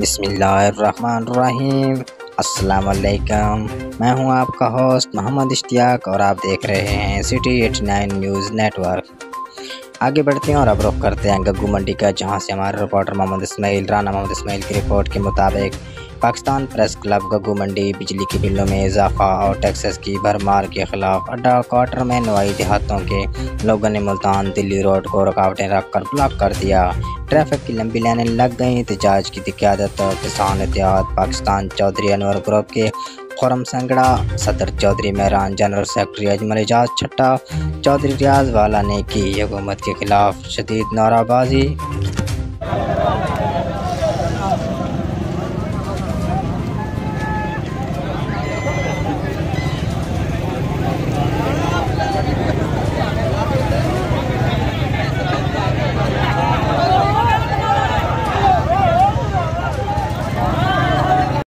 बिस्मिल्लाहिर्रहमानिर्रहीम। अस्सलाम वालेकुम। मैं हूं आपका होस्ट मोहम्मद इश्तियाक और आप देख रहे हैं सिटी 89 न्यूज़ नेटवर्क। आगे बढ़ते हैं और अब रुख करते हैं गग्गू मंडी का, जहां से हमारे रिपोर्टर राना मोहम्मद इस्माइल की रिपोर्ट के मुताबिक पाकिस्तान प्रेस क्लब गग्गू मंडी बिजली के बिलों में इजाफा और टैक्सेस की भरमार के खिलाफ अड्डा क्वार्टर में नवाई देहातों के लोगों ने मुल्तान दिल्ली रोड को रुकावटें रखकर ब्लॉक कर दिया। ट्रैफिक की लंबी लाइनें लग गईं। एहतजाज की क़यादत किसान इत्तेहाद पाकिस्तान चौधरी अनवर ग्रुप के खुरम संगड़ा, सदर चौधरी मेहरान, जनरल सेक्रेटरी अजमल एजाज छट्टा, चौधरी रियाज वाला ने की। हुकूमत के खिलाफ शदीद नाराबाजी